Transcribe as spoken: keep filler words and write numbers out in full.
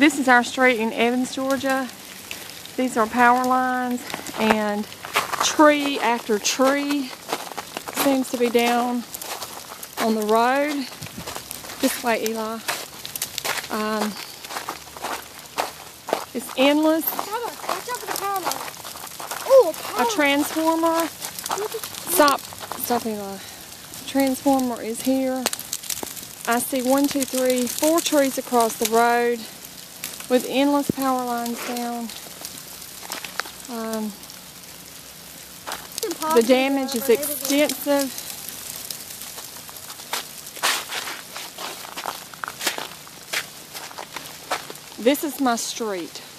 This is our street in Evans, Georgia. These are power lines, and tree after tree seems to be down on the road. This way, Eli. Um, it's endless. A transformer. Stop. Stop, Eli. A transformer is here. I see one, two, three, four trees across the road with endless power lines down. Um, the damage is extensive. This is my street.